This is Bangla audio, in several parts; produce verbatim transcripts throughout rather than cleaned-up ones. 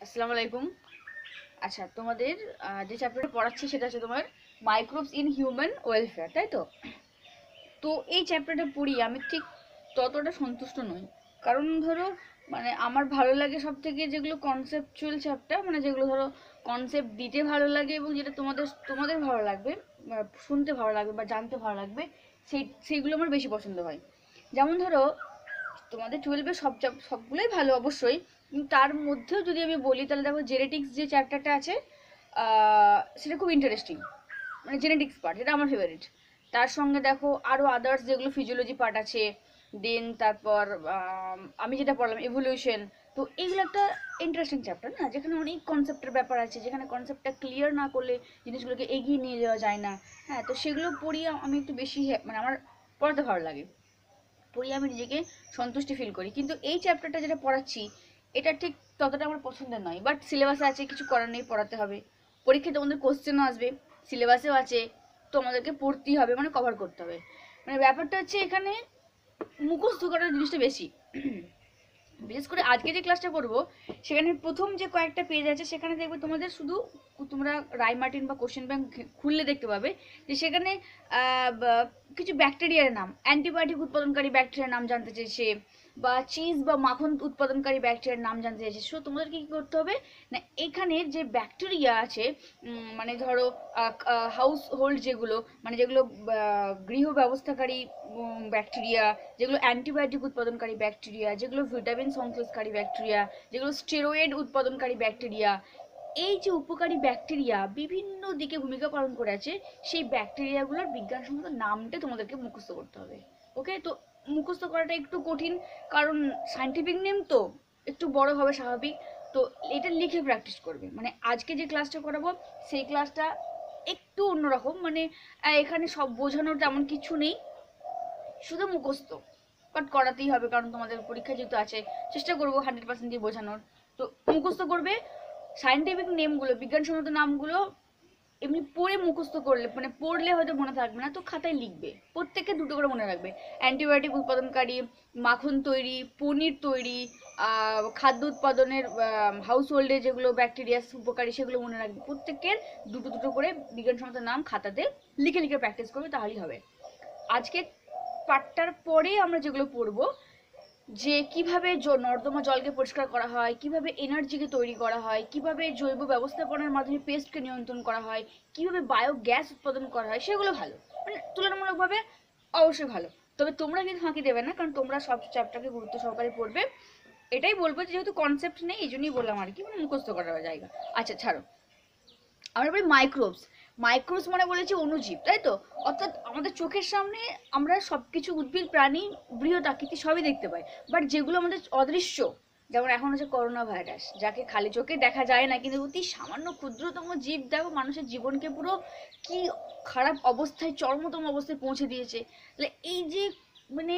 আসসালামু আলাইকুম। আচ্ছা, তোমাদের যে চ্যাপ্টারটা পড়াচ্ছি সেটা হচ্ছে তোমার মাইক্রোবস ইন হিউম্যান ওয়েলফেয়ার, তাই তো? তো এই চ্যাপ্টারটা পড়ি আমি ঠিক ততটা সন্তুষ্ট নই। কারণ ধরো, মানে আমার ভালো লাগে সব থেকে যেগুলো কনসেপচুয়াল চ্যাপ্টার, মানে যেগুলো ধরো কনসেপ্ট দিতে ভালো লাগে এবং যেটা তোমাদের তোমাদের ভালো লাগবে, শুনতে ভালো লাগবে বা জানতে ভালো লাগবে, সেই সেইগুলো আমার বেশি পছন্দ হয়। যেমন ধরো, তোমাদের টুয়েলভে সব সবগুলোই ভালো অবশ্যই, কিন্তু তার মধ্যেও যদি আমি বলি তাহলে দেখো জেনেটিক্স যে চ্যাপ্টারটা আছে সেটা খুব ইন্টারেস্টিং। মানে জেনেটিক্স পার্ট এটা আমার ফেভারিট। তার সঙ্গে দেখো আরও আদার্স যেগুলো ফিজিওলজি পার্ট আছে, দেন তারপর আমি যেটা পড়লাম এভলিউশন। তো এইগুলো একটা ইন্টারেস্টিং চ্যাপ্টার না, যেখানে অনেক কনসেপ্টের ব্যাপার আছে, যেখানে কনসেপ্টটা ক্লিয়ার না করলে জিনিসগুলোকে এগিয়ে নিয়ে যাওয়া যায় না। হ্যাঁ, তো সেগুলো পড়িয়ে আমি একটু বেশি, মানে আমার পড়াতে ভালো লাগে, পড়িয়ে আমি নিজেকে সন্তুষ্টি ফিল করি। কিন্তু এই চ্যাপ্টারটা যেটা পড়াচ্ছি এটা ঠিক ততটা আমার পছন্দের নয়, বাট সিলেবাসে আছে, কিছু করার নেই, পড়াতে হবে। পরীক্ষায় তোমাদের কোশ্চেনও আসবে, সিলেবাসেও আছে, তো আমাদেরকে পড়তেই হবে, মানে কভার করতে হবে। মানে ব্যাপারটা হচ্ছে এখানে মুখস্থ করার জিনিসটা বেশি। বিশেষ করে আজকে যে ক্লাসটা করবো সেখানে প্রথম যে কয়েকটা পেজ আছে সেখানে দেখবে তোমাদের শুধু, তোমরা রায় মার্টিন বা কোশ্চেন ব্যাংক খুললে দেখতে পাবে যে সেখানে কিছু ব্যাকটেরিয়ার নাম, অ্যান্টিবায়োটিক উৎপাদনকারী ব্যাকটেরিয়ার নাম জানতে চেয়েছে, বা চিজ বা মাখন উৎপাদনকারী ব্যাকটেরিয়ার নাম জানতে চাইছে। সো তোমাদেরকে কি করতে হবে না, এখানে যে ব্যাকটেরিয়া আছে, মানে ধরো হাউস হোল্ড যেগুলো, মানে যেগুলো গৃহ ব্যবস্থাকারী ব্যাকটেরিয়া, যেগুলো অ্যান্টিবায়োটিক উৎপাদনকারী ব্যাকটেরিয়া, যেগুলো ভিটামিন সংশ্লেষকারী ব্যাকটেরিয়া, যেগুলো স্টেরয়েড উৎপাদনকারী ব্যাকটেরিয়া, এই যে উপকারী ব্যাকটেরিয়া বিভিন্ন দিকে ভূমিকা পালন করে আছে, সেই ব্যাকটেরিয়াগুলোর বিজ্ঞানসম্মত নামটা তোমাদেরকে মুখস্থ করতে হবে। ওকে, তো মুখস্থ করাটা একটু কঠিন, কারণ সায়েন্টিফিক নেম তো একটু বড় হবে স্বাভাবিক। তো এটা লিখে প্র্যাকটিস করবে। মানে আজকে যে ক্লাসটা করাবো সেই ক্লাসটা একটু অন্যরকম, মানে এখানে সব বোঝানোর তেমন কিছু নেই, শুধু মুখস্থ। বাট করাতেই হবে, কারণ তোমাদের পরীক্ষা যেহেতু আছে, চেষ্টা করবো হান্ড্রেড পার্সেন্ট দিয়ে বোঝানোর। তো মুখস্থ করবে সায়েন্টিফিক নেমগুলো, বিজ্ঞানসম্মত নামগুলো। এমনি পড়ে মুখস্থ করলে, মানে পড়লে হয়তো মনে থাকবে না, তো খাতায় লিখবে, প্রত্যেককে দুটো করে মনে রাখবে। অ্যান্টিবায়োটিক উৎপাদনকারী, মাখন তৈরি, পনির তৈরি, খাদ্য উৎপাদনের, হাউস হোল্ডে যেগুলো ব্যাকটেরিয়া উপকারী সেগুলো মনে রাখবে। প্রত্যেকের দুটো দুটো করে বিজ্ঞানসম্মত নাম খাতাতে লিখে লিখে প্র্যাকটিস করবে, তাহলেই হবে। আজকে পাঠটার পরে আমরা যেগুলো পড়বো, যে কিভাবে নর্দমা জলকে পরিষ্কার করা হয়, কিভাবে এনার্জিকে তৈরি করা হয়, কিভাবে জৈব ব্যবস্থাপনার মাধ্যমে পেস্টকে নিয়ন্ত্রণ করা হয়, কিভাবে বায়োগ্যাস উৎপাদন করা হয়, সেগুলো ভালো, মানে তুলনামূলকভাবে অবশ্যই ভালো। তবে তোমরা কিন্তু ফাঁকি দেবে না, কারণ তোমরা সব চ্যাপ্টারকে গুরুত্ব সহকারে পড়বে। এটাই বলবো, যেহেতু কনসেপ্ট নেই এই জন্যই বললাম আর কি, মানে মুখস্থ করার জায়গা। আচ্ছা ছাড়ো, আমরা বলি মাইক্রোবস। মাইক্রোবস মানে বলেছি অণুজীব, তাই তো? অর্থাৎ আমাদের চোখের সামনে আমরা সবকিছু, উদ্ভিদ, প্রাণী, বৃহৎ আকৃতি সবই দেখতে পাই, বাট যেগুলো আমাদের অদৃশ্য, যেমন এখন হচ্ছে করোনা ভাইরাস, যাকে খালি চোখে দেখা যায় না, কিন্তু অতি সামান্য ক্ষুদ্রতম জীব দেখো মানুষের জীবনকে পুরো কি খারাপ অবস্থায়, চরমতম অবস্থায় পৌঁছে দিয়েছে। তাহলে এই যে, মানে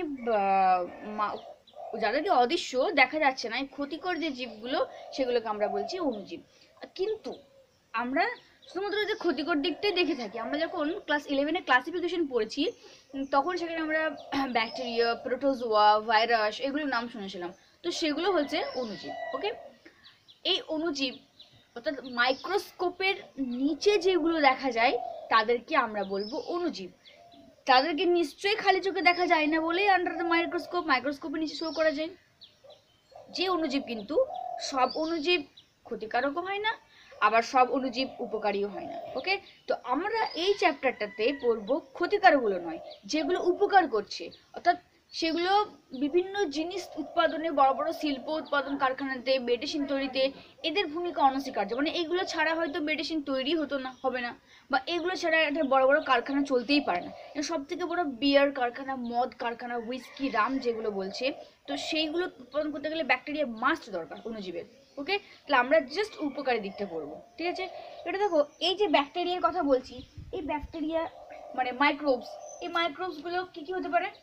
যাদেরকে অদৃশ্য দেখা যাচ্ছে না, এই ক্ষতিকর যে জীবগুলো, সেগুলোকে আমরা বলছি অণুজীব। কিন্তু আমরা শুধুমাত্র যে ক্ষতিকর দিকটাই দেখে থাকি। আমরা যখন ক্লাস ইলেভেনে ক্লাসিফিকেশন পড়েছি, তখন সেখানে আমরা ব্যাকটেরিয়া, প্রোটোজোয়া, ভাইরাস এগুলোর নাম শুনেছিলাম। তো সেগুলো হচ্ছে অণুজীব। ওকে, এই অণুজীব অর্থাৎ মাইক্রোস্কোপের নিচে যেগুলো দেখা যায় তাদেরকে আমরা বলবো অণুজীব। তাদেরকে নিশ্চয়ই খালি চোখে দেখা যায় না বলেই আন্ডার দ্য মাইক্রোস্কোপ, মাইক্রোস্কোপের নিচে শো করা যায়। যে অণুজীব, কিন্তু সব অণুজীব ক্ষতিকারকও হয় না, আবার সব অণুজীব উপকারীও হয় না। ওকে, তো আমরা এই চ্যাপ্টারটাতে পড়বো ক্ষতিকারকগুলো নয়, যেগুলো উপকার করছে। অর্থাৎ সেগুলো বিভিন্ন জিনিস উৎপাদনে, বড় বড় শিল্প উৎপাদন কারখানাতে, মেডিসিন তৈরিতে এদের ভূমিকা অনস্বীকার্য। মানে এগুলো ছাড়া হয়তো মেডিসিন তৈরি হতো না, হবে না, বা এগুলো ছাড়া একটা বড় বড় কারখানা চলতেই পারে না। সব থেকে বড় বিয়ার কারখানা, মদ কারখানা, হুইস্কি, রাম যেগুলো বলছে, তো সেইগুলো উৎপাদন করতে গেলে ব্যাকটেরিয়া মাস্ট দরকার অণুজীবের। ওকে, তাহলে আমরা জাস্ট উপকারী দিকটা পড়বো, ঠিক আছে? এটা দেখো, এই যে ব্যাকটেরিয়ার কথা বলছি, এই ব্যাকটেরিয়া মানে মাইক্রোবস, এই মাইক্রোবস গুলো কি কি হতে পারে?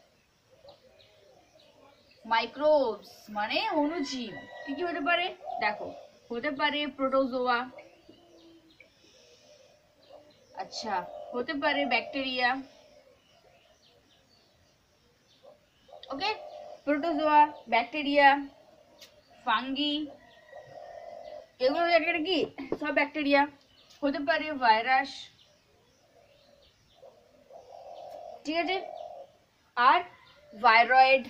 মাইক্রোবস মানে অণুজীব, কি কি হতে পারে দেখো, হতে পারে প্রোটোজোয়া, আচ্ছা, হতে পারে bacteria. Okay, protozoa, bacteria, fungi, এগুলো একটা কি সব ব্যাকটেরিয়া, হতে পারে ভাইরাস, ঠিক আছে, আর ভাইরয়েড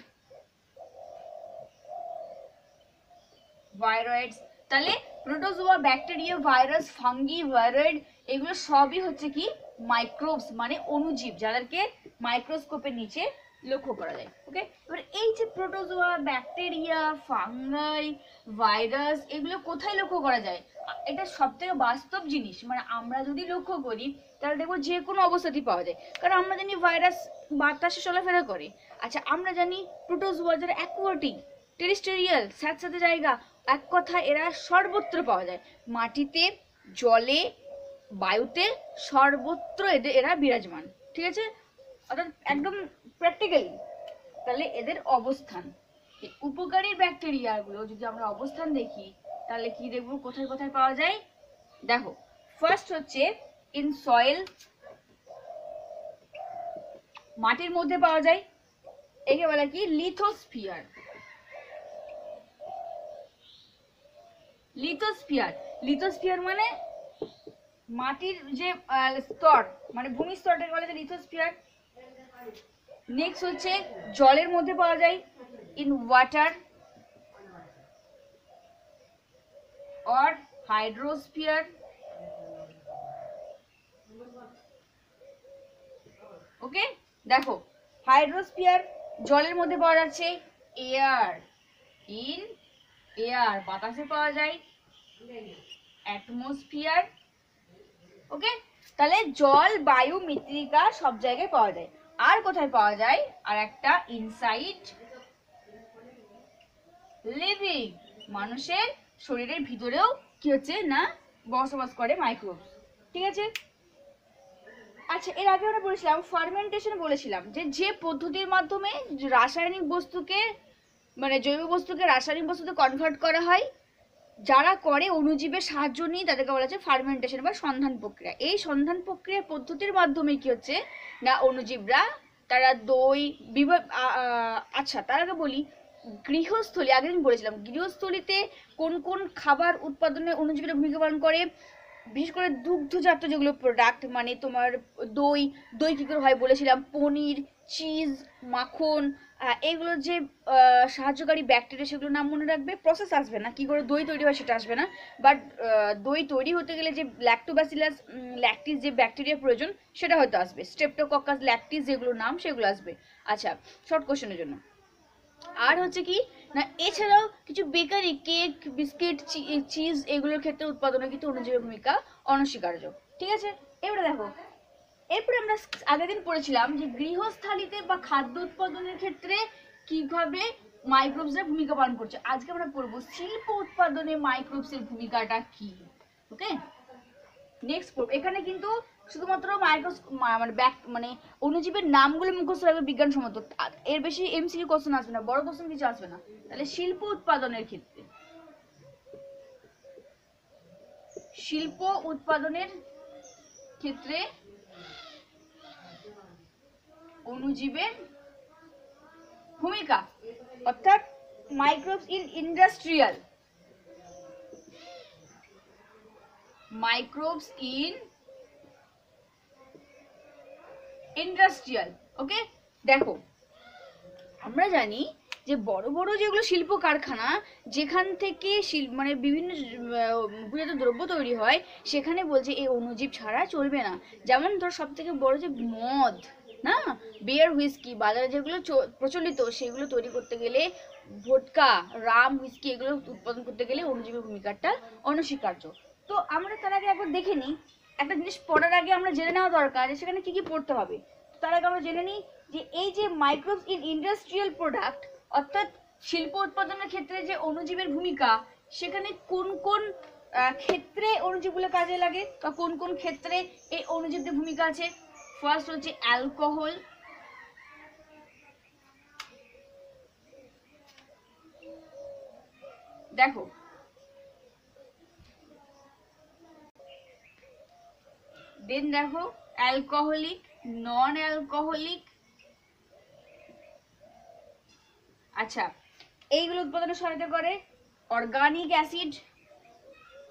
ভাইরয়েডস। তাহলে protozoa, bacteria, virus, fungi, viroid এগুলো সবই হচ্ছে কি মাইক্রোবস, মানে অণুজীব, যাদেরকে মাইক্রোস্কোপের নিচে লক্ষ্য করা যায়। ওকে, এবার এই যে প্রোটোজোয়া, ব্যাকটেরিয়া, ফাঙ্গাই, ভাইরাস এগুলো কোথায় লক্ষ্য করা যায়? এটা সব থেকে বাস্তব জিনিস, মানে আমরা যদি লক্ষ্য করি তাহলে দেখবো যে কোনো অবস্থাতেই পাওয়া যায়। কারণ আমরা জানি ভাইরাস বাতাসে চলাফেরা করে। আচ্ছা, আমরা জানি প্রোটোজোয়া যারা অ্যাকুয়াটিক, টেরিস্টেরিয়াল, স্যাঁতস্যাঁতে জায়গা, এক কথায় এরা সর্বত্র পাওয়া যায়, মাটিতে, জলে, বায়ুতে, সর্বত্র এদের এরা বিরাজমান, ঠিক আছে, অর্থাৎ একদম প্র্যাকটিক্যালি। তাহলে এদের অবস্থান, উপকারী ব্যাকটেরিয়াগুলো যদি আমরা অবস্থান দেখি তাহলে কি দেখবো কোথায় কোথায় পাওয়া যায়? দেখো, ফার্স্ট হচ্ছে ইন সয়েল, মাটির মধ্যে পাওয়া যায়, একে বলে কি লিথোস্ফিয়ার। লিথোস্ফিয়ার লিথোস্ফিয়ার মানে মাটির যে স্তর, মানে ভূমি স্তরটাকে বলা যায় লিথোস্ফিয়ার। নেক্সট হচ্ছে জলের মধ্যে পাওয়া যায়, in water or hydrosphere. Okay, দেখো হাইড্রোস্ফিয়ার জলের মধ্যে পাওয়া যাচ্ছে, এয়ার, ইন এয়ার বাতাসে পাওয়া যায়, অ্যাটমসফিয়ার। ওকে, তাহলে জল, বায়ু, মৃত্তিকা সব জায়গায় পাওয়া যায়। আর কোথায় পাওয়া যায়? আর একটা ইনসাইড লিভিং, মানুষের শরীরের ভিতরেও কি হচ্ছে না বসবাস করে মাইক্রোবস, ঠিক আছে। আচ্ছা, এর আগে আমরা বলেছিলাম ফার্মেন্টেশন, বলেছিলাম যে যে পদ্ধতির মাধ্যমে রাসায়নিক বস্তুকে, মানে জৈব বস্তুকে রাসায়নিক বস্তুতে কনভার্ট করা হয়, যারা করে অণুজীবের সাহায্য নিয়ে, তাদেরকে বলা হচ্ছে ফার্মেন্টেশন বা সন্ধান প্রক্রিয়া। এই সন্ধান প্রক্রিয়া পদ্ধতির মাধ্যমে কি হচ্ছে না অণুজীবরা তারা দই বিভাগ। আচ্ছা, তার আগে বলি গৃহস্থলী, আগে আমি বলেছিলাম গৃহস্থলীতে কোন কোন খাবার উৎপাদনে অণুজীবীরা ভূমিকা পালন করে। বিশেষ করে দুগ্ধজাত যেগুলো প্রোডাক্ট, মানে তোমার দই, দই কী করে হয় বলেছিলাম, পনির, চিজ, মাখন, এগুলো যে সাহায্যকারী ব্যাকটেরিয়া সেগুলোর নাম মনে রাখবে। প্রসেস আসবে না, কি করে দই তৈরি হয় সেটা আসবে না, বাট দই তৈরি হতে গেলে যে ল্যাক্টোব্যাসিলাস ল্যাকটিস যে ব্যাকটেরিয়া প্রয়োজন সেটা হয়তো আসবে, স্ট্রেপ্টোকক্কাস ল্যাকটিস যেগুলো নাম সেগুলো আসবে। আচ্ছা, শর্ট কোশ্চেনের জন্য। আর হচ্ছে কি না এছাড়াও কিছু বেকারি, কেক, বিস্কিট, চিজ এগুলোর ক্ষেত্রে উৎপাদনে কিন্তু অণুজীবের ভূমিকা অনস্বীকার্য, ঠিক আছে। এবারে দেখো, এরপরে আমরা আগের দিন পড়েছিলাম যে গৃহস্থালিতে বা খাদ্য উৎপাদনের ক্ষেত্রে কিভাবে মাইক্রোবসের ভূমিকা পালন করছে। আজকে আমরা পড়বো শিল্প উৎপাদনে মাইক্রোবসের ভূমিকাটা কি। ওকে, নেক্সট পড়ব। এখানে কিন্তু শুধুমাত্র মাইক্রোস মানে ব্যাক মানে অণুজীবের নামগুলো মুখস্থ রাখবে বিজ্ঞানসম্মত, এর বেশি এমসিকিউ কোশ্চেন আসবে না, বড় কোশ্চেন কিছু আসবে না। তাহলে শিল্প উৎপাদনের ক্ষেত্রে, শিল্প উৎপাদনের ক্ষেত্রে অণুজীবের ভূমিকা, অর্থাৎ microbes in industrial, microbes in industrial. Okay, দেখো আমরা জানি যে বড় বড় যেগুলো শিল্প কারখানা, যেখান থেকে মানে বিভিন্ন উপজাত দ্রব্য তৈরি হয়, সেখানে বলছে এই অণুজীব ছাড়া চলবে না। যেমন ধর সব থেকে বড় যে মদ, না বিয়ার, হুইস্কি বাজারে যেগুলো প্রচলিত, সেগুলো তৈরি করতে গেলে, ভোটকা, রাম, হুইস্কি এগুলো উৎপাদন করতে গেলে অণুজীবের ভূমিকাটা অনস্বীকার্য। তো আমরা তার আগে একবার দেখে নিই, একটা জিনিস পড়ার আগে আমরা জেনে নেওয়া দরকার যে সেখানে কি কি পড়তে হবে। তার আগে আমরা জেনে নিই যে এই যে মাইক্রোবস ইন ইন্ডাস্ট্রিয়াল প্রোডাক্ট, অর্থাৎ শিল্প উৎপাদনের ক্ষেত্রে যে অণুজীবের ভূমিকা, সেখানে কোন কোন ক্ষেত্রে অণুজীবগুলো কাজে লাগে বা কোন কোন ক্ষেত্রে এই অণুজীবদের ভূমিকা আছে। ফার্স্ট হচ্ছে অ্যালকোহল, দেখো দেন দেখো অ্যালকোহলিক, নন অ্যালকোহলিক। আচ্ছা, এইগুলো উৎপাদনে সহায়তা করে অর্গানিক অ্যাসিড,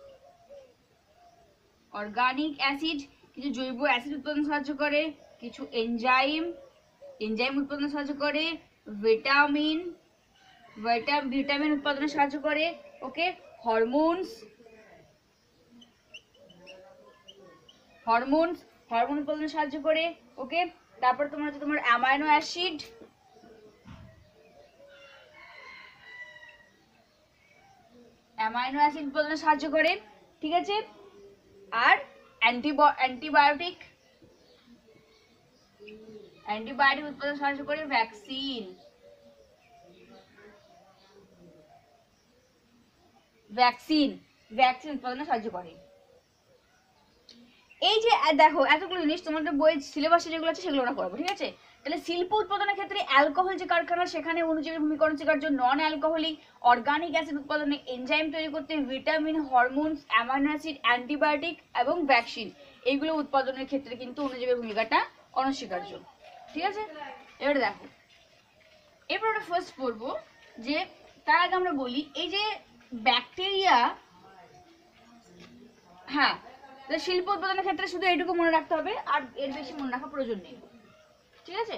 অর্গানিক অ্যাসিড কিছু জৈব অ্যাসিড উৎপাদনে সাহায্য করে, কিছু এনজাইম এনজাইম উৎপাদনে সাহায্য করে, ভিটামিন ভিটামিন উৎপাদনে সাহায্য করে, ওকে, হরমোনস হরমোনস হরমোন উৎপাদনে সাহায্য করে, ওকে। তারপর তোমার হচ্ছে তোমার অ্যামাইনো অ্যাসিড অ্যামাইনো অ্যাসিড উৎপাদনে সাহায্য করে, ঠিক আছে। আর অ্যান্টিবায়োটিক অ্যান্টিবায়োটিক উৎপাদনে সাহায্য করে, ভ্যাকসিন ভ্যাকসিন ভ্যাকসিন উৎপাদনে সাহায্য করে। এই যে দেখো এতগুলো জিনিস তোমাদের বই সিলেবাসে যেগুলো আছে সেগুলো আমরা করবো, ঠিক আছে। তাহলে শিল্প উৎপাদনের ক্ষেত্রে অ্যালকোহল যে কারখানা সেখানে অণুজীবের ভূমিকা অনস্বীকার্য। নন অ্যালকোহলিক অর্গানিক অ্যাসিড উৎপাদনে এনজাইম তৈরি করতে vitamin, hormones, amino acid, antibiotic এবং ভ্যাকসিন এইগুলো উৎপাদনের ক্ষেত্রে কিন্তু অণুজীবের ভূমিকাটা অনস্বীকার্য, ঠিক আছে। এবার দেখো এরপর আমরা ফার্স্ট পড়বো যে তার আগে আমরা বলি এই যে ব্যাকটেরিয়া, হ্যাঁ, শিল্প উৎপাদনের ক্ষেত্রে শুধু এইটুকু মনে রাখতে হবে, আর এর বেশি মনে রাখা প্রয়োজন নেই, ঠিক আছে।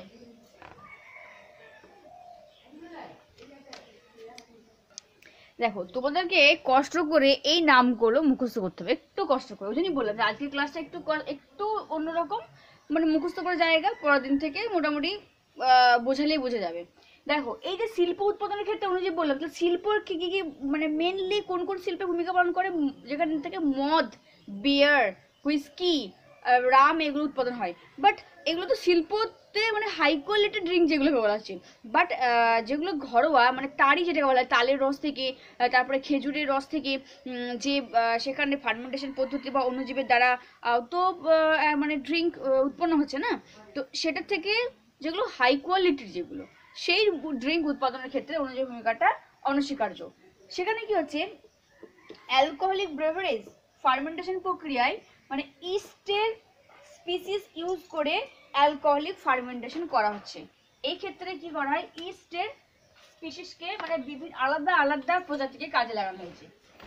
দেখো তোমাদেরকে কষ্ট করে এই নামগুলো মুখস্থ করতে হবে, একটু কষ্ট করে। ওই জন্যই বললাম যে আজকের ক্লাসটা একটু একটু অন্যরকম, মানে মুখস্থ করা জায়গা, পরের দিন থেকে মোটামুটি বোঝালেই বোঝা যাবে। দেখো এই যে শিল্প উৎপাদনের ক্ষেত্রে অনুযায়ী বললাম, তো শিল্পর কি কি মানে মেনলি কোন কোন শিল্পে ভূমিকা পালন করে, যেখান থেকে মদ, বিয়ার, হুইস্কি, রাম এগুলো উৎপাদন হয়। বাট এগুলো তো শিল্পতে মানে হাই কোয়ালিটি ড্রিঙ্ক যেগুলোকে বলা হচ্ছে, বাট যেগুলো ঘরোয়া মানে তারই যেটাকে বলা হয় তালের রস থেকে, তারপরে খেজুরের রস থেকে, যে সেখানে ফার্মেন্টেশন পদ্ধতি বা অণুজীবের দ্বারা তো মানে ড্রিঙ্ক উৎপন্ন হচ্ছে না, তো সেটার থেকে যেগুলো হাই কোয়ালিটির যেগুলো সেই ড্রিঙ্ক উৎপাদনের ক্ষেত্রে অণুজীবের ভূমিকাটা অনস্বীকার্য। সেখানে কি হচ্ছে অ্যালকোহলিক বেভারেজ ফার্মেন্টেশন প্রক্রিয়ায় মানে ইস্টের স্পিসিস ইউজ করে অ্যালকোহলিক ফার্মেন্টেশন করা হচ্ছে। এই ক্ষেত্রে কি করা হয়, ইস্টের স্পিসিসকে মানে বিভিন্ন আলাদা আলাদা প্রজাতিকে কাজে লাগানো হয়েছে।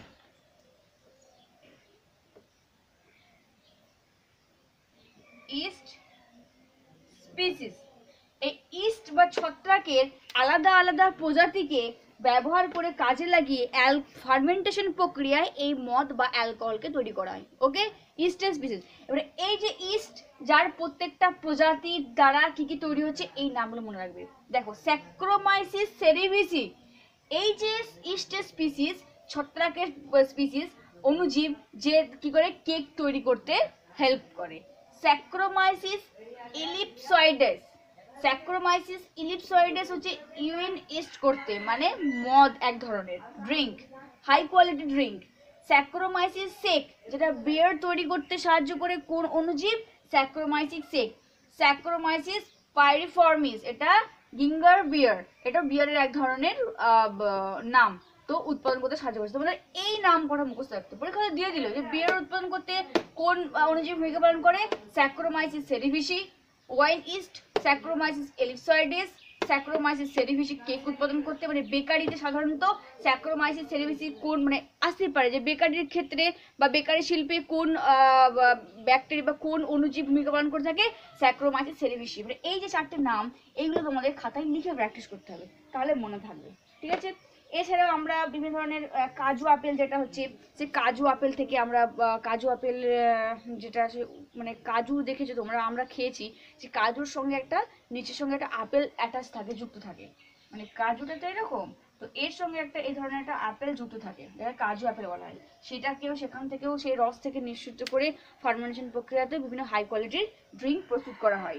ইস্ট স্পিসিস, এই ইস্ট বা ছত্রাকের আলাদা আলাদা প্রজাতিকে ব্যবহার করে কাজে লাগিয়ে অ্যাল ফার্মেন্টেশন প্রক্রিয়ায় এই মদ বা অ্যালকোহলকে তৈরি করা হয়, ওকে। ইস্টের স্পিসিস, এবারে এই যে ইস্ট যার প্রত্যেকটা প্রজাতির দ্বারা কি কি তৈরি হচ্ছে এই নামগুলো মনে রাখবে। দেখো স্যাক্রোমাইসিস সেরিভিসি, এই যে ইস্টের স্পিসিস ছত্রাকের স্পিসিস অণুজীব যে কি করে কেক তৈরি করতে হেল্প করে। স্যাক্রোমাইসিস ইলিপসয়েডেস স্যাক্রোমাইসিস ইলিপসয়েডেস হচ্ছে ইউরিন ইস্ট করতে, মানে মদ এক ধরনের drink, high quality drink. Saccharomyces sake যেটা বিয়ার তৈরি করতে সাহায্য করে কোন অণুজীব, স্যাক্রোমাইসিস সেক। স্যাক্রোমাইসিস পাইরিফর্মিস এটা গিঙ্গার বিয়ার, এটা বিয়ারের এক ধরনের নাম, তো উৎপাদন করতে সাহায্য করছে। তোমাদের এই নাম কটা মুখস্থ রাখতে, পরীক্ষাতে দিয়ে দিল যে বিয়ার উৎপাদন করতে কোন অণুজীব ভূমিকা পালন করে, Saccharomyces cerevisiae. Wine yeast Saccharomyces ellipsoideus, Saccharomyces cerevisiae cake উৎপাদন করতে, মানে বেকারিতে সাধারণত স্যাক্রোমাইসিস সেরিভিসি কোন মানে আসতে পারে যে বেকারির ক্ষেত্রে বা বেকারি শিল্পে কোন ব্যাকটেরিয়া বা কোন অণুজীব ভূমিকা পালন করে থাকে, স্যাক্রোমাইসিস সেরিভিসি। মানে এই যে চারটে নাম এইগুলো তোমাদের খাতায় লিখে প্র্যাকটিস করতে হবে, তাহলে মনে থাকবে, ঠিক আছে। এছাড়াও আমরা বিভিন্ন ধরনের কাজু আপেল, যেটা হচ্ছে যে কাজু আপেল থেকে আমরা কাজু আপেল যেটা আছে মানে কাজু দেখেছো তোমরা, আমরা খেয়েছি যে কাজুর সঙ্গে একটা নিচের সঙ্গে একটা আপেল অ্যাটাচ থাকে, যুক্ত থাকে, মানে কাজুটা তো এরকম, তো এর সঙ্গে একটা এই ধরনের একটা আপেল যুক্ত থাকে যেটা কাজু আপেল বলা হয়। সেটাকেও সেখান থেকেও সেই রস থেকে নিঃসৃত করে ফার্মেন্টেশন প্রক্রিয়াতে বিভিন্ন হাই কোয়ালিটির ড্রিঙ্ক প্রস্তুত করা হয়।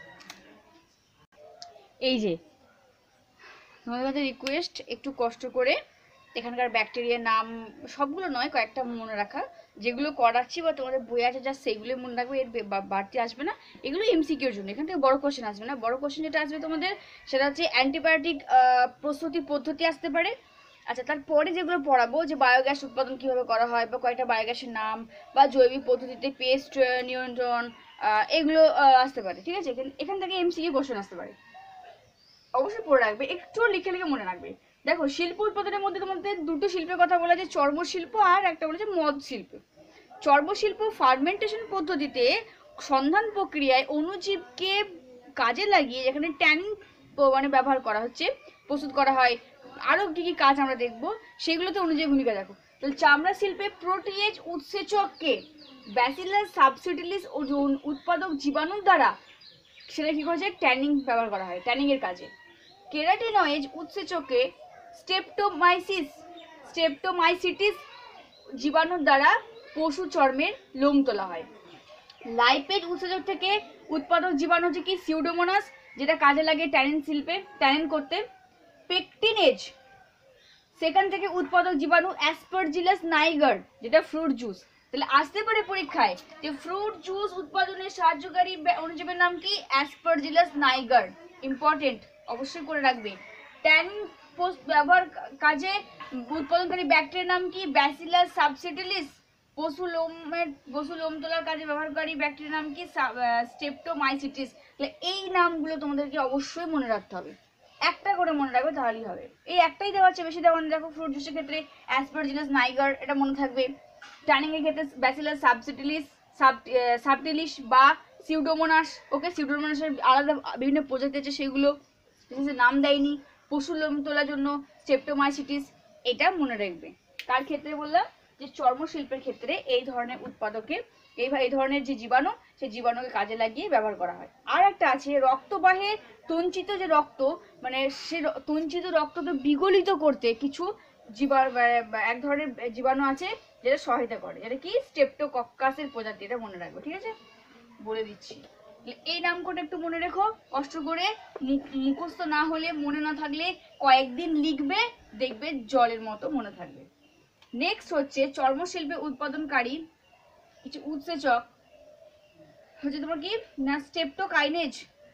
এই যে তোমাদের কাছে রিকোয়েস্ট একটু কষ্ট করে এখানকার ব্যাকটেরিয়ার নাম সবগুলো নয় কয়েকটা মনে রাখা, যেগুলো করাচ্ছি বা তোমাদের বই আছে যা সেইগুলো মনে রাখবে, এর বাড়তি আসবে না। এগুলো এমসিকিউর জন্য, এখান থেকে বড় কোশ্চেন আসবে না। বড় কোশ্চেন যেটা আসবে তোমাদের সেটা হচ্ছে অ্যান্টিবায়োটিক প্রস্তুতি পদ্ধতি আসতে পারে। আচ্ছা, তারপরে যেগুলো পড়াবো যে বায়োগ্যাস উৎপাদন কিভাবে করা হয় বা কয়েকটা বায়োগ্যাসের নাম বা জৈবিক পদ্ধতিতে পেস্ট নিয়ন্ত্রণ, এগুলো আসতে পারে, ঠিক আছে। এখান থেকে এমসিকিউ কোশ্চেন আসতে পারে, অবশ্যই পড়ে রাখবে, একটু লিখে লিখে মনে রাখবে। দেখো শিল্প উৎপাদনের মধ্যে তোমাদের দুটো শিল্পের কথা বলা যায়, চর্ম শিল্প আর একটা বলেছে মদ শিল্প। চর্মশিল্প ফার্মেন্টেশন পদ্ধতিতে সন্ধান প্রক্রিয়ায় অণুজীবকে কাজে লাগিয়ে যেখানে ট্যানিং মানে ব্যবহার করা হচ্ছে, প্রস্তুত করা হয়। আরও কী কী কাজ আমরা দেখবো, সেগুলোতে অণুজীবের ভূমিকা দেখো। তাহলে চামড়া শিল্পে প্রোটিয়েজ উৎসেচককে ব্যাসিলাস সাবটিলিস ও উৎপাদক জীবাণুর দ্বারা সেটা কী করছে, ট্যানিং ব্যবহার করা হয় ট্যানিংয়ের কাজে। কেরাটিনয়েজ উৎসেচকে স্টেপটোমাইসিস স্টেপটোমাইসিটিস জীবাণুর দ্বারা পশু চর্মের লোম তোলা হয়। লাইপেজ উৎসেচক থেকে উৎপাদক জীবাণু হচ্ছে কি সিউডোমোনাস, যেটা কাজে লাগে ট্যানিন শিল্পে ট্যানিন করতে। পেকটিনেজ সেখান থেকে উৎপাদক জীবাণু অ্যাসপারজিলাস নাইগার, যেটা ফ্রুট জুস। তাহলে আসতে পারে পরীক্ষায় যে ফ্রুট জুস উৎপাদনের সাহায্যকারী অণুজীবের নাম কি, অ্যাসপারজিলাস নাইগার। ইম্পর্টেন্ট, অবশ্যই করে রাখবে। ট্যানিন ব্যবহার কাজে উৎপাদনকারী ব্যাকটেরিয়ার নাম কি, ব্যাসিলাস সাবটিলিস। পশু লোমের পশু লোম তোলার কাজে ব্যবহারকারী ব্যাকটেরিয়ার নাম কি, স্টেপটোমাইসিটিস। তাহলে এই নামগুলো তোমাদেরকে অবশ্যই মনে রাখতে হবে, একটা করে মনে রাখবে তাহলেই হবে। এই একটাই দেওয়া আছে, বেশি দেওয়া নেই। দেখো ফ্রুট জুসের ক্ষেত্রে অ্যাসপারজিলাস নাইগার, এটা মনে থাকবে। ট্যানিং এর ক্ষেত্রে ব্যাসিলাস সাবটিলিস সাবটিলিস বা সিউডোমোনাস। ওকে, সিউডোমোনাসের আলাদা বিভিন্ন প্রজাতি আছে, সেগুলো নাম দেয়নি। পশু লোম তোলার জন্য স্টেপটোমাইসিটিস, এটা মনে রাখবে। তার ক্ষেত্রে বললাম যে চর্মশিল্পের ক্ষেত্রে এই ধরনের উৎপাদকে এই এই ধরনের যে জীবাণু, সেই জীবাণুকে কাজে লাগিয়ে ব্যবহার করা হয়। আর একটা আছে রক্তবাহে তঞ্চিত যে রক্ত, মানে সে তঞ্চিত রক্তকে বিগলিত করতে কিছু জীবাণু, এক ধরনের জীবাণু আছে যেটা সহায়তা করে, যেটা কি স্ট্রেপ্টোকক্কাসের প্রজাতি। এটা মনে রাখবে, ঠিক আছে, বলে দিচ্ছি। এই নাম করে একটু মনে রেখো, কষ্ট করে, মুখস্থ না হলে, মনে না থাকলে কয়েকদিন লিখবে, দেখবে জলের মতো মনে থাকবে। নেক্সট হচ্ছে চর্মশিল্পে উৎপাদনকারী কিছু উৎসেচক হচ্ছে তোমার কি না, স্টেপটোকাইনেজ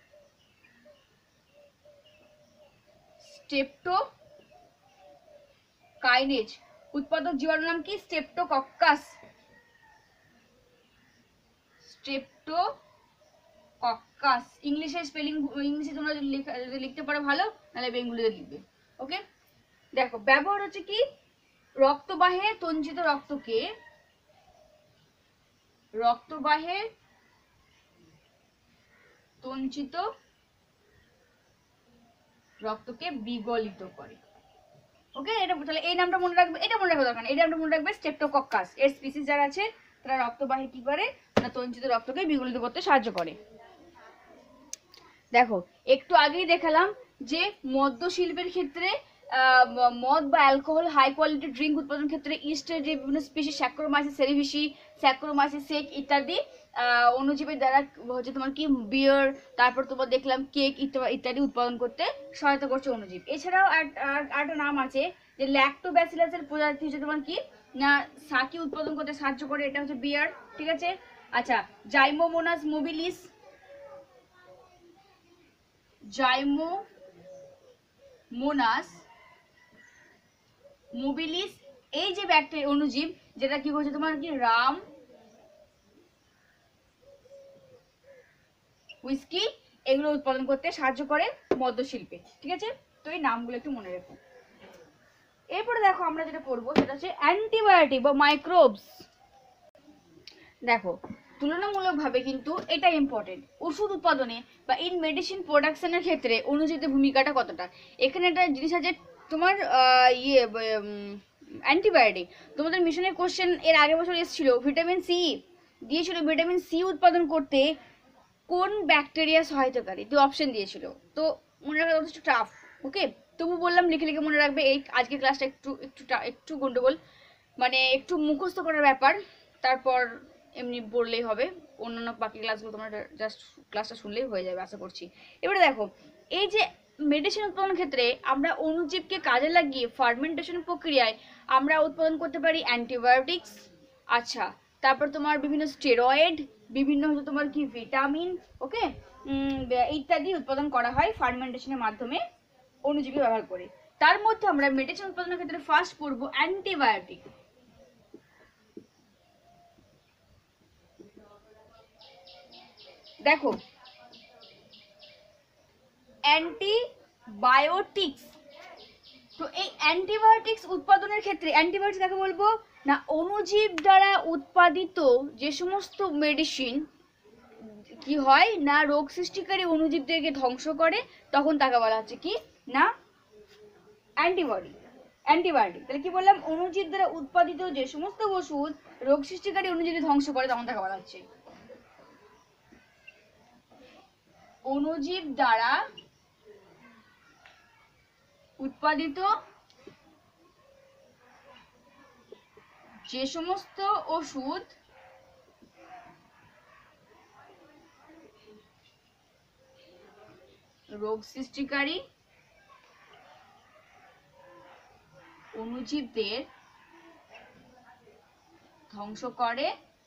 স্টেপটোকাইনেজ উৎপাদক জীবাণুর নাম কি, স্ট্রেপ্টোকক্কাস। স্ট্রেপ্টোকক্কাস ইংলিশে স্পেলিং, ইংলিশে তোমরা লিখতে পারো ভালো, নাহলে বেঙ্গলিতে লিখবে। ওকে, দেখো ব্যবহার হচ্ছে কি, রক্তবাহে তঞ্চিত রক্তকে রক্তবাহে তঞ্চিত রক্তকে বিগলিত করে। ওকে, এটা তাহলে এই নামটা মনে রাখবে, এটা মনে রাখা দরকার, এই নামটা মনে রাখবে স্ট্রেপ্টোকক্কাস। এর স্পিসিস যারা আছে তারা রক্তবাহে কি করে না, তঞ্চিত রক্তকে বিগলিত করতে সাহায্য করে। দেখো একটু আগেই দেখালাম যে মদ্য শিল্পের ক্ষেত্রে মদ বা অ্যালকোহল হাই কোয়ালিটি ড্রিঙ্ক উৎপাদন ক্ষেত্রে ইস্টের যে বিভিন্ন স্পিসিস স্যাক্রোমাইসিস সেরিভিসি, স্যাক্রোমাইসিস সেক ইত্যাদি অণুজীবের দ্বারা হচ্ছে তোমার কি বিয়ার, তারপর তোমার দেখলাম কেক ইত্যাদি উৎপাদন করতে সহায়তা করছে অণুজীব। এছাড়াও আরেকটা নাম আছে যে ল্যাক্টোব্যাসিলাসের প্রজাতি হচ্ছে তোমার কি না, সাকি উৎপাদন করতে সাহায্য করে, এটা হচ্ছে বিয়ার, ঠিক আছে। আচ্ছা, জাইমোমোনাস মোবিলিস জাইমোমোনাস মোবিলিস এই যে ব্যাকটেরিয়া অণুজীব, যেটা কি করছে তোমার কি রাম হুইস্কি এগুলো উৎপাদন করতে সাহায্য করে মদ্য শিল্পে, ঠিক আছে। তো এই নামগুলো একটু মনে রেখো। এরপরে দেখো আমরা যেটা পড়বো সেটা হচ্ছে অ্যান্টিবায়োটিক বা মাইক্রোবস। দেখো তুলনামূলকভাবে কিন্তু এটা ইম্পর্টেন্ট, ওষুধ উৎপাদনে বা ইন মেডিসিন প্রোডাকশনের ক্ষেত্রে অণুজীবের ভূমিকাটা কতটা। এখানে একটা জিনিস আছে তোমার ইয়ে অ্যান্টিবায়োটিক, তোমাদের মিশনের কোশ্চেন এর আগের বছর এসেছিল, ভিটামিন সি দিয়েছিল, ভিটামিন সি উৎপাদন করতে কোন ব্যাকটেরিয়া সহায়তাকারী, তো অপশন দিয়েছিল। তো মনে রাখা যথেষ্ট টাফ, ওকে, তবু বললাম লিখে লিখে মনে রাখবে। এই আজকের ক্লাসটা একটু একটু একটু গন্ডগোল, মানে একটু মুখস্থ করার ব্যাপার, তারপর এমনি বললেই হবে। অন্যান্য বাকি ক্লাসগুলো তোমরা জাস্ট ক্লাসটা শুনলেই হয়ে যাবে আশা করছি। এবারে দেখো এই যে মেডিসিন উৎপাদনের ক্ষেত্রে আমরা অণুজীবকে কাজে লাগিয়ে ফার্মেন্টেশন প্রক্রিয়ায় আমরা উৎপাদন করতে পারি অ্যান্টিবায়োটিক্স। আচ্ছা, তারপর তোমার বিভিন্ন স্টেরয়েড, বিভিন্ন হচ্ছে তোমার কি ভিটামিন, ওকে, ইত্যাদি উৎপাদন করা হয় ফার্মেন্টেশনের মাধ্যমে অণুজীবী ব্যবহার করে। তার মধ্যে আমরা মেডিসিন উৎপাদনের ক্ষেত্রে ফার্স্ট পড়বো অ্যান্টিবায়োটিক। দেখো অ্যান্টিবায়োটিক্স তো এই অ্যান্টিবায়োটিক্স উৎপাদনের ক্ষেত্রে অ্যান্টিবায়োটিক্স কাকে বলবো না, অণুজীব দ্বারা উৎপাদিত যে সমস্ত মেডিসিন কি হয় না রোগ সৃষ্টিকারী অণুজীবদেরকে ধ্বংস করে, তখন তাকে বলা হচ্ছে কি না অ্যান্টিবডি অ্যান্টিবায়োটিক। তাহলে কি বললাম, অণুজীব দ্বারা উৎপাদিত যে সমস্ত ওষুধ রোগ সৃষ্টিকারী অণুজীবকে ধ্বংস করে, তখন তাকে বলা হচ্ছে অণুজীব দ্বারা উৎপাদিত যে সমস্ত ওষুধ রোগ সৃষ্টিকারী অণুজীবদের ধ্বংস করে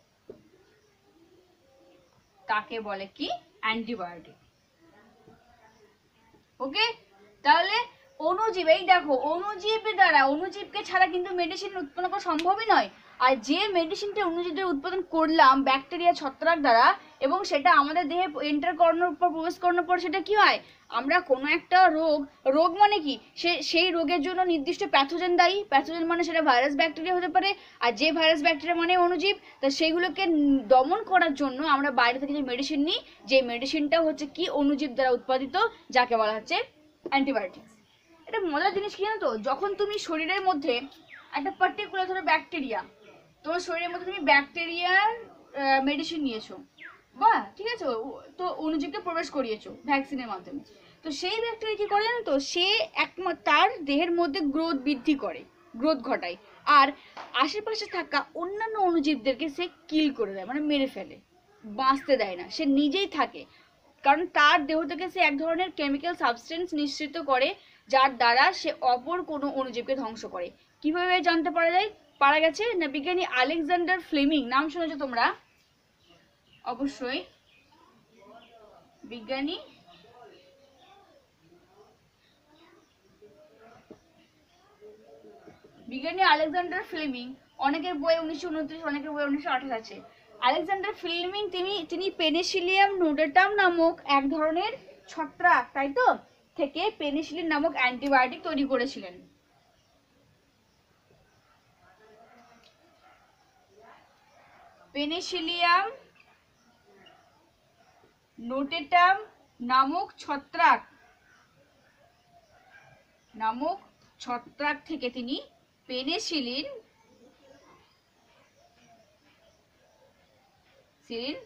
তাকে বলে কি অ্যান্টিবায়োটিক। ওকে, তাহলে অণুজীব, এই দেখো অণুজীব দ্বারা, অণুজীবকে ছাড়া কিন্তু মেডিসিন উৎপন্ন করা সম্ভবই নয়। আর যে মেডিসিনটা অণুজীবদের উৎপাদন করলাম ব্যাকটেরিয়া ছত্রাক দ্বারা, এবং সেটা আমাদের দেহে এন্টার করানোর পর, প্রবেশ করানোর পর সেটা কি হয়, আমরা কোনো একটা রোগ, রোগ মানে কি, সে সেই রোগের জন্য নির্দিষ্ট প্যাথোজেন দায়ী, প্যাথোজেন মানে সেটা ভাইরাস ব্যাকটেরিয়া হতে পারে, আর যে ভাইরাস ব্যাকটেরিয়া মানে অণুজীব, তা সেইগুলোকে দমন করার জন্য আমরা বাইরে থেকে যে মেডিসিন নিই, যে মেডিসিনটা হচ্ছে কি অণুজীব দ্বারা উৎপাদিত, যাকে বলা হচ্ছে অ্যান্টিবায়োটিক্স। এটা মজার জিনিস কি জানো তো, যখন তুমি শরীরের মধ্যে একটা পার্টিকুলার ধরো ব্যাকটেরিয়া, তোমার শরীরের মধ্যে তুমি ব্যাকটেরিয়ার মেডিসিন নিয়েছো, বা ঠিক আছে, তো অণুজীবকে প্রবেশ করিয়েছো ভ্যাকসিনের মাধ্যমে, তো সেই ব্যাকটেরিয়া কি করে জানো তো, সে একমাত্র তার দেহের মধ্যে গ্রোথ বৃদ্ধি করে, গ্রোথ ঘটায়, আর আশেপাশে থাকা অন্যান্য অণুজীবদেরকে সে কিল করে দেয়, মানে মেরে ফেলে, বাঁচতে দেয় না, সে নিজেই থাকে। কারণ তার দেহ থেকে সে এক ধরনের কেমিক্যাল সাবস্টেন্স নিঃসৃত করে, যার দ্বারা সে অপর কোনো অণুজীবকে ধ্বংস করে। কিভাবে জানতে পারা যায়, পারা গেছে না, বিজ্ঞানী আলেকজান্ডার ফ্লেমিং, নাম শুনেছো তোমরা অবশ্যই, বিজ্ঞানী বিজ্ঞানী আলেকজান্ডার ফ্লেমিং, অনেকের বই উনিশশো উনত্রিশ, অনেকের বই উনিশশো আঠাশ আছে। আলেকজান্ডার ফ্লেমিং তিনি তিনি পেনিসিলিয়াম নোডেটাম নামক এক ধরনের ছত্রাক, তাই তো, থেকে পেনিসিলিন নামক অ্যান্টিবায়োটিক তৈরি করেছিলেন। পেনিসিলিয়াম নোটেটাম নামক ছত্রাক নামক ছত্রাক থেকে তিনি পেনিসিলিন সিলিন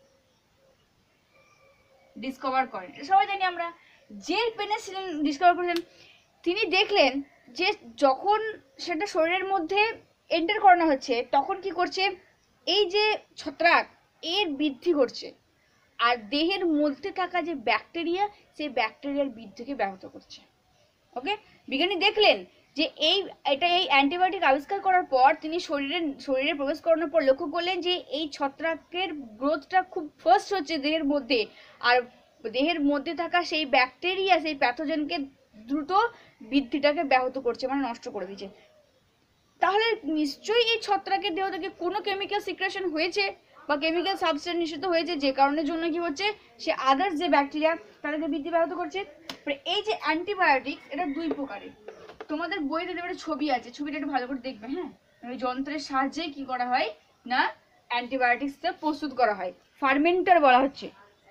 ডিসকভার করেন। সবাই জানি আমরা, যে পেনিসিলিন ডিসকভার করেছেন, তিনি দেখলেন যে যখন সেটা শরীরের মধ্যে এন্টার করানো হচ্ছে, তখন কি করছে, এই যে ছত্রাক এর বৃদ্ধি করছে, আর দেহের মধ্যে থাকা যে ব্যাকটেরিয়া, সেই ব্যাকটেরিয়ার বৃদ্ধিকে ব্যাহত করছে। ওকে, বিজ্ঞানী দেখলেন যে এই এটা এই অ্যান্টিবায়োটিক আবিষ্কার করার পর তিনি শরীরে শরীরে প্রবেশ করানোর পর লক্ষ্য করলেন যে এই ছত্রাকের গ্রোথটা খুব ফাস্ট হচ্ছে দেহের মধ্যে, আর দেহের মধ্যে থাকা সেই ব্যাকটেরিয়া, সেই প্যাথোজেনকে দ্রুত বৃদ্ধিটাকে ব্যাহত করছে, মানে নষ্ট করে দিচ্ছে। তাহলে নিশ্চয়ই এই ছত্রাকের দেহ থেকে কোনো কেমিক্যাল সিক্রেশন হয়েছে বা কেমিক্যাল সাবস্টেন্স নিঃসৃত হয়েছে, যে কারণের জন্য কি হচ্ছে, সে আদার্স যে ব্যাকটেরিয়া তাদেরকে বৃদ্ধি ব্যাহত করছে। এই যে অ্যান্টিবায়োটিক্স, এটা দুই প্রকারের, তোমাদের বইতে একটা ছবি আছে, ছবিটা একটু ভালো করে দেখবে। হ্যাঁ, ওই যন্ত্রের সাহায্যে কি করা হয় না অ্যান্টিবায়োটিক্সটা প্রস্তুত করা হয়, ফার্মেন্টার বলা হচ্ছে।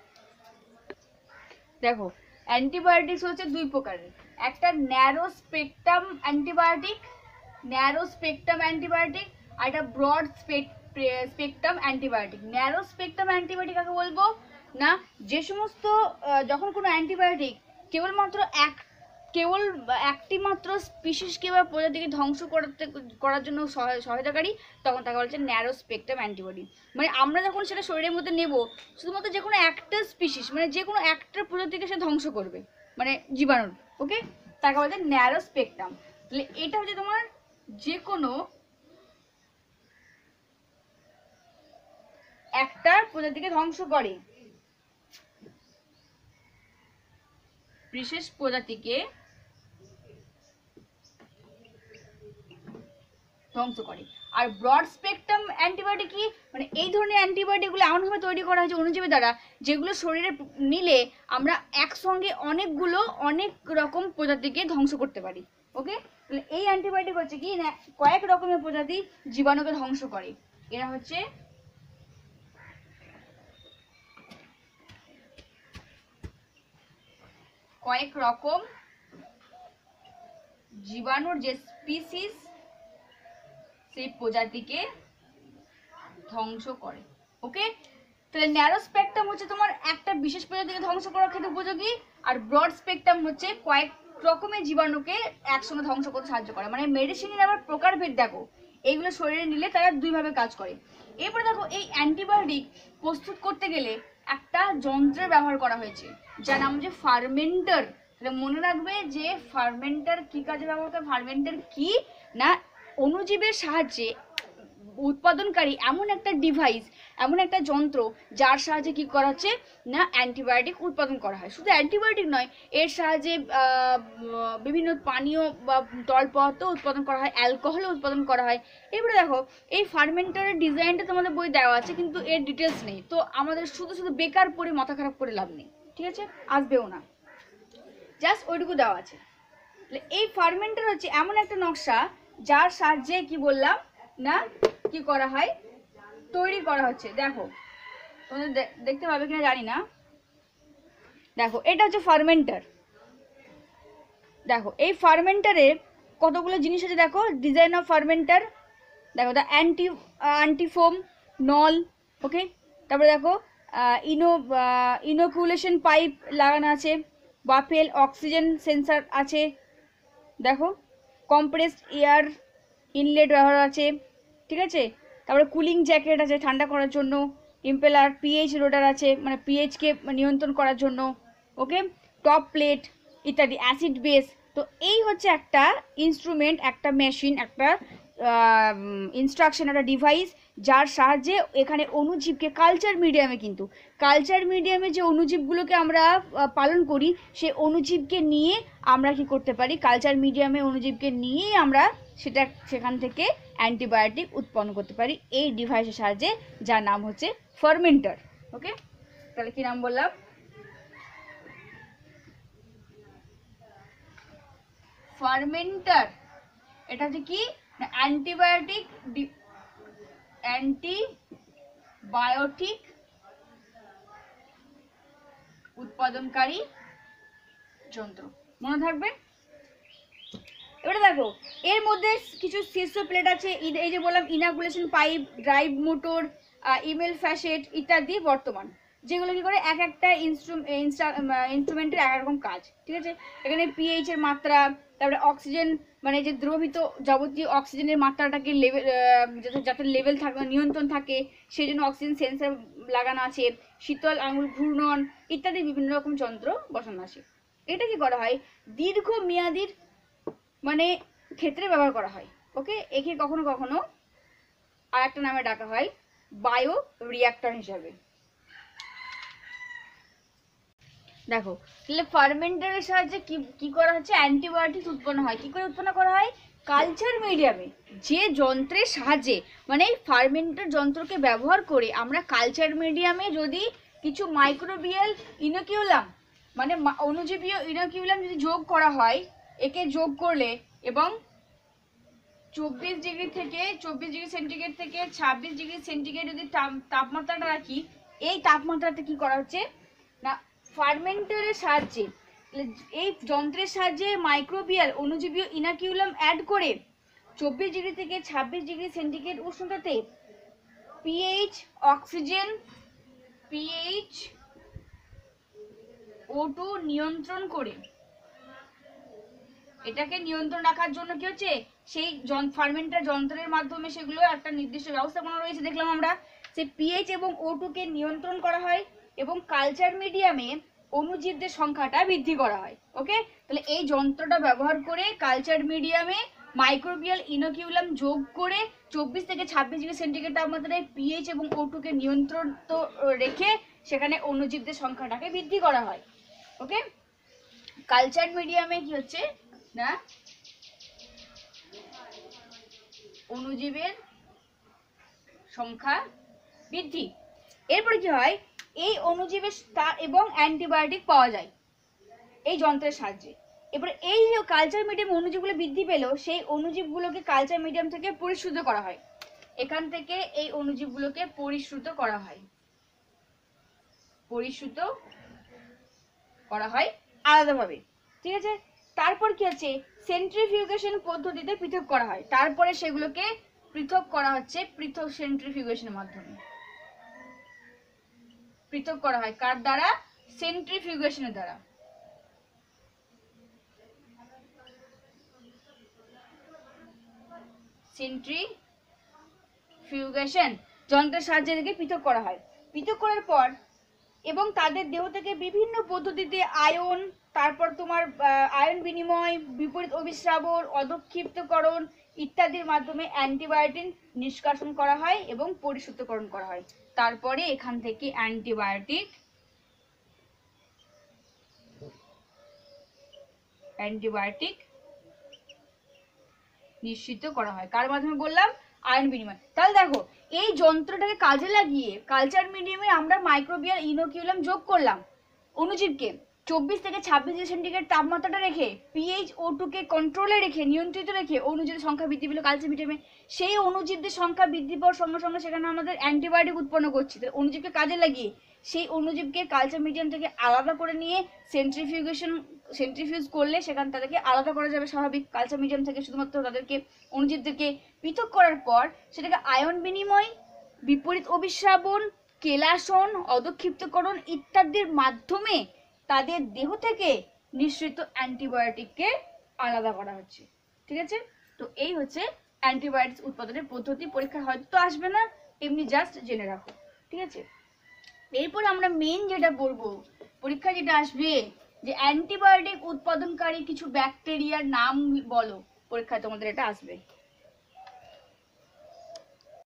দেখো, অ্যান্টিবায়োটিক্স হচ্ছে দুই প্রকারের, একটা narrow spectrum antibiotic, narrow spectrum antibiotic, আর একটা broad spectrum antibiotic. Narrow spectrum antibiotic কাকে বলবো না, যে সমস্ত যখন কোনো অ্যান্টিবায়োটিক কেবলমাত্র এক কেবল একটি মাত্র স্পিসিসকে বা প্রজাতিকে ধ্বংস করতে করার জন্য সহায়তাকারী, তখন তাকে বলছে ন্যারো স্পেকট্রাম অ্যান্টিবডি। মানে আমরা যখন সেটা শরীরের মধ্যে নেব, শুধুমাত্র যে কোনো একটা স্পিসিস, মানে যে কোনো একটা প্রজাতিকে সে ধ্বংস করবে, মানে জীবাণু। ওকে, তাকে বলছে ন্যারো স্পেকট্রাম। তাহলে এটা হচ্ছে তোমার যে কোনো একটা প্রজাতিকে ধ্বংস করে, বিশেষ প্রজাতিকে ধ্বংস করে। আর ব্রড স্পেকট্রাম অ্যান্টিবায়োটিক কি, মানে এই ধরনের অ্যান্টিবায়োটিকগুলো এমনভাবে তৈরি করা হয়েছে অণুজীবের দ্বারা, যেগুলো শরীরে নিলে আমরা একসঙ্গে অনেকগুলো অনেক রকম প্রজাতিকে ধ্বংস করতে পারি। ওকে, তাহলে এই অ্যান্টিবায়োটিক হচ্ছে কি না কয়েক রকমের প্রজাতি জীবাণুকে ধ্বংস করে। এরা হচ্ছে কয়েক রকম জীবাণুর যে স্পিসিস সেই প্রজাতিকে ধ্বংস করে। ওকে, তাহলে ন্যারো স্পেকট্রাম হচ্ছে তোমার একটা বিশেষ প্রজাতিকে ধ্বংস করার ক্ষেত্রে উপযোগী, আর ব্রড স্পেকট্রাম হচ্ছে কয়েক রকমের জীবাণুকে একসঙ্গে ধ্বংস করতে সাহায্য করে। মানে মেডিসিনের আবার প্রকারভেদ দেখো, এইগুলো শরীরে নিলে তারা দুইভাবে কাজ করে। এরপরে দেখো এই অ্যান্টিবায়োটিক প্রস্তুত করতে গেলে একটা যন্ত্রের ব্যবহার করা হয়েছে যার নাম হচ্ছে ফার্মেন্টার। তাহলে মনে রাখবে যে ফার্মেন্টার কি কাজে ব্যবহার করে, ফার্মেন্টার কি না অণুজীবের সাহায্যে উৎপাদনকারী এমন একটা ডিভাইস, এমন একটা যন্ত্র যার সাহায্যে কি করা হচ্ছে না অ্যান্টিবায়োটিক উৎপাদন করা হয়। শুধু অ্যান্টিবায়োটিক নয়, এর সাহায্যে বিভিন্ন পানীয় বা তরল পদার্থ উৎপাদন করা হয়, অ্যালকোহলও উৎপাদন করা হয়। এবারে দেখো এই ফার্মেন্টারের ডিজাইনটা তোমাদের বই দেওয়া আছে, কিন্তু এর ডিটেলস নেই, তো আমাদের শুধু শুধু বেকার পড়ে মাথা খারাপ করে লাভ নেই, ঠিক আছে, আসবেও না, জাস্ট ওইটুকু দেওয়া আছে। এই ফার্মেন্টার হচ্ছে এমন একটা নকশা যার সাহায্যে কি বললাম না কি করা হয়, তৈরি করা হচ্ছে। দেখো তোমাদের দেখতে পাবে কিনা জানি না, দেখো এটা হচ্ছে ফার্মেন্টার। দেখো এই ফার্মেন্টারে কতগুলো জিনিস আছে, দেখো ডিজাইন অফ ফার্মেন্টার, দেখো দা অ্যান্টি অ্যান্টিফোম নল, ওকে, তারপরে দেখো ইনো ইনোকুলেশন পাইপ লাগানো আছে, বাফেল অক্সিজেন সেন্সার আছে, দেখো কম্প্রেসড এয়ার ইনলেট ব্যবহার আছে, ঠিক আছে, তারপরে কুলিং জ্যাকেট আছে ঠান্ডা করার জন্য, ইম্পেলার পিএইচ রোডার আছে মানে পিএইচকে নিয়ন্ত্রণ করার জন্য, ওকে, টপ প্লেট ইত্যাদি, অ্যাসিড বেস। তো এই হচ্ছে একটা ইনস্ট্রুমেন্ট, একটা মেশিন, একটা ইনস্ট্রাকশন, একটা ডিভাইস যার সাহায্যে এখানে অণুজীবকে কালচার মিডিয়ামে, কিন্তু কালচার মিডিয়ামে যে অণুজীবগুলোকে আমরা পালন করি সেই অণুজীবকে নিয়ে আমরা কি করতে পারি, কালচার মিডিয়ামে অণুজীবকে নিয়েই আমরা সেটা সেখান থেকে অ্যান্টিবায়োটিক উৎপন্ন করতে পারি এই ডিভাইসের সাহায্যে, যার নাম হচ্ছে ফার্মেন্টার। ওকে, তাহলে কি নাম বললাম, ফার্মেন্টার। এটা হচ্ছে কি অ্যান্টিবায়োটিক অ্যান্টিবায়োটিক উৎপাদনকারী যন্ত্র, মনে থাকবে। এবারে দেখো এর মধ্যে কিছু শীর্ষ প্লেট আছে, এই যে বললাম ইনাকুলেশন পাইপ, ড্রাইভ মোটর, ইমেল ফ্যাসেট ইত্যাদি বর্তমান, যেগুলো কি করে এক একটা ইনস্ট্রুমেন্টের এক রকম কাজ, ঠিক আছে। এখানে পিএইচ এর মাত্রা, তারপরে অক্সিজেন মানে যে দ্রবীভূত যাবতীয় অক্সিজেনের মাত্রাটাকে লেভেল যাতে লেভেল থাকে নিয়ন্ত্রণ থাকে সেই জন্য অক্সিজেন সেন্সার লাগানো আছে, শীতল আঙুল ঘূর্ণন ইত্যাদি বিভিন্ন রকম যন্ত্র বসানো আছে। এটা কি করা হয় দীর্ঘ মেয়াদির মানে ক্ষেত্রে ব্যবহার করা হয়। ওকে, একে কখনো কখনো আর একটা নামে ডাকা হয় বায়ো রিঅ্যাক্টর হিসাবে। দেখো তাহলে ফার্মেন্টারের সাহায্যে কি কি করা হচ্ছে, অ্যান্টিবায়োটিক উৎপন্ন হয়। কি করে উৎপন্ন করা হয়, কালচার মিডিয়ামে যে যন্ত্রের সাহায্যে, মানে ফার্মেন্টার যন্ত্রকে ব্যবহার করে আমরা কালচার মিডিয়ামে যদি কিছু মাইক্রোবিয়াল ইনোকিউলাম মানে অণুজীবীয় ইনোকিউলাম যদি যোগ করা হয়, একে যোগ করলে এবং চব্বিশ ডিগ্রি থেকে চব্বিশ ডিগ্রি সেন্টিগ্রেড থেকে ছাব্বিশ ডিগ্রি সেন্টিগ্রেড যদি তাপমাত্রাটা রাখি, এই তাপমাত্রাতে কি করা হচ্ছে না ফার্মেন্টারের সাহায্যে, এই যন্ত্রের সাহায্যে মাইক্রোবিয়াল অণুজীবীয় ইনোকিউলাম অ্যাড করে চব্বিশ ডিগ্রি থেকে ছাব্বিশ ডিগ্রি সেন্টিগ্রেড উষ্ণতাতে পিএইচ অক্সিজেন পিএইচ ও টু নিয়ন্ত্রণ করে, এটাকে নিয়ন্ত্রণ রাখার জন্য কি হচ্ছে সেই ফার্মেন্টার যন্ত্রের মাধ্যমে সেগুলো একটা নির্দিষ্ট ব্যবস্থাপনা রয়েছে দেখলাম আমরা, সেই পিএইচ এবং ও টু কে নিয়ন্ত্রণ করা হয় এবং কালচার মিডিয়ামে অণুজীবদের সংখ্যাটা বৃদ্ধি করা হয়। ওকে, তাহলে এই যন্ত্রটা ব্যবহার করে কালচার মিডিয়ামে মাইক্রোবিয়াল ইনোকিউলাম যোগ করে চব্বিশ থেকে ছাব্বিশ ডিগ্রি সেন্টিগ্রেড তাপমাত্রায় পিএইচ এবং ও টু কে নিয়ন্ত্রণ রেখে সেখানে অণুজীবদের সংখ্যাটাকে বৃদ্ধি করা হয়। ওকে, কালচার মিডিয়ামে কি হচ্ছে না অণুজীবের সংখ্যা বৃদ্ধি। এরপরে কি হয়, এই অণুজীবের এবং অ্যান্টিবায়োটিক পাওয়া যায় এই যন্ত্রের সাহায্যে। এবার এই যে কালচার মিডিয়াম অণুজীবগুলো বৃদ্ধি পেল, সেই অণুজীবগুলোকে কালচার মিডিয়াম থেকে পরিশ্রুত করা হয়। এখান থেকে এই অণুজীবগুলোকে পরিশ্রুত করা হয়, পরিশ্রুত করা হয় আলাদাভাবে, ঠিক আছে। তারপর কি আছে, সেন্ট্রিফিউগেশন পদ্ধতিতে পৃথক করা হয়। তারপরে সেগুলোকে পৃথক করা হচ্ছে পৃথক সেন্ট্রিফিউগেশনের মাধ্যমে। পৃথক করা হয় কার দ্বারা? সেন্ট্রিফিউগেশনের দ্বারা। সেন্ট্রিফিউগেশন যন্ত্রের সাহায্যে এদেরকে পৃথক করা হয়। পৃথক করার পর এবং তাদের দেহ থেকে বিভিন্ন পদ্ধতিতে আয়ন, তারপর তোমার আয়ন বিনিময়, বিপরীত অভিস্রাবণ, অধঃক্ষিপ্তকরণ ইত্যাদির মাধ্যমে অ্যান্টিবায়োটিক নিষ্কাশন করা হয় এবং পরিশুদ্ধকরণ করা হয়। তারপরে এখান থেকে অ্যান্টিবায়োটিক অ্যান্টিবায়োটিক নিশ্চিত করা হয়। কার মাধ্যমে বললাম? আয়ন বিনিময়। তাহলে দেখো, এই যন্ত্রটাকে কাজে লাগিয়ে কালচার মিডিয়ামে আমরা মাইক্রোবিয়াল ইনোকিউলাম যোগ করলাম অণুজীবকে চব্বিশ থেকে ছাব্বিশ ডিগ্রি সেন্টিগ্রেড তাপমাত্রাটা রেখে, পিএইচ ও টু কে কন্ট্রোলে রেখে, নিয়ন্ত্রিত রেখে অণুজীবের সংখ্যা বৃদ্ধি পেল কালচার মিডিয়ামে। সেই অণুজীবদের সংখ্যা বৃদ্ধি পাওয়ার সঙ্গে সঙ্গে সেখানে আমাদের অ্যান্টিবায়োটিক উৎপন্ন করছে। অণুজীবকে কাজে লাগিয়ে সেই অণুজীবকে কালচার মিডিয়াম থেকে আলাদা করে নিয়ে সেন্ট্রিফিউগেশন সেন্ট্রিফিউজ করলে সেখানে তাদেরকে আলাদা করা যাবে স্বাভাবিক কালচার মিডিয়াম থেকে। শুধুমাত্র তাদেরকে অণুজীবদেরকে পৃথক করার পর সেটাকে আয়ন বিনিময়, বিপরীত অভিস্রাবণ, কেলাসন, অধঃক্ষিপ্তকরণ ইত্যাদির মাধ্যমে তাদের দেহ থেকে নিঃসৃত অ্যান্টিবায়োটিককে আলাদা করা হচ্ছে, ঠিক আছে। তো এই হচ্ছে অ্যান্টিবায়োটিক উৎপাদনের পদ্ধতি। পরীক্ষা হয়তো আসবে না, এমনি জাস্ট জেনে রাখো, ঠিক আছে। এরপর আমরা মেন যেটা পড়বো, পরীক্ষা যেটা আসবে যে অ্যান্টিবায়োটিক উৎপাদনকারী কিছু ব্যাকটেরিয়ার নাম বলো, পরীক্ষায় তোমাদের এটা আসবে।